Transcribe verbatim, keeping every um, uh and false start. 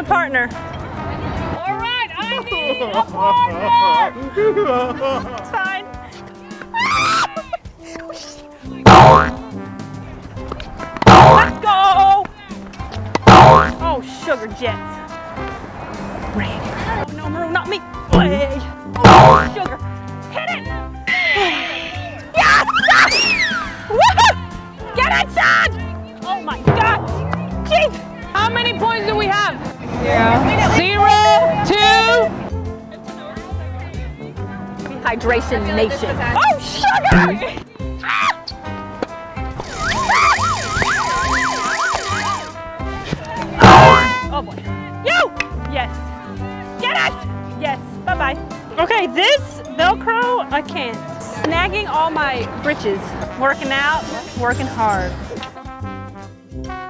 partner. All right, I need a partner. It's fine. Let's go. Oh, sugar jets. Ray. Oh, no, no, not me. Way. Oh, sugar. Hit it. Yes! Woohoo! Get it, Chad! Oh my God. Jeez. How many points do we have? Zero. Zero, two. Hydration nation. Oh, sugar! Ah! Oh boy. You! Yes. Get it! Yes. Bye-bye. Okay, this Velcro, I can't. Snagging all my britches. Working out, working hard.